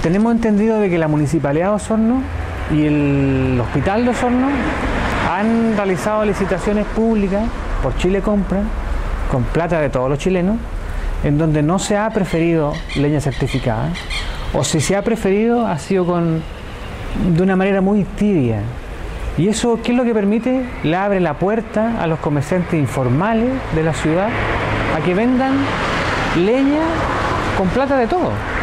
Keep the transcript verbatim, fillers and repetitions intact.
tenemos entendido de que la Municipalidad de Osorno y el Hospital de Osorno han realizado licitaciones públicas por Chile Compra, con plata de todos los chilenos, en donde no se ha preferido leña certificada, o si se ha preferido ha sido con, de una manera muy tibia. Y eso, ¿qué es lo que permite? Le abre la puerta a los comerciantes informales de la ciudad a que vendan leña con plata de todo.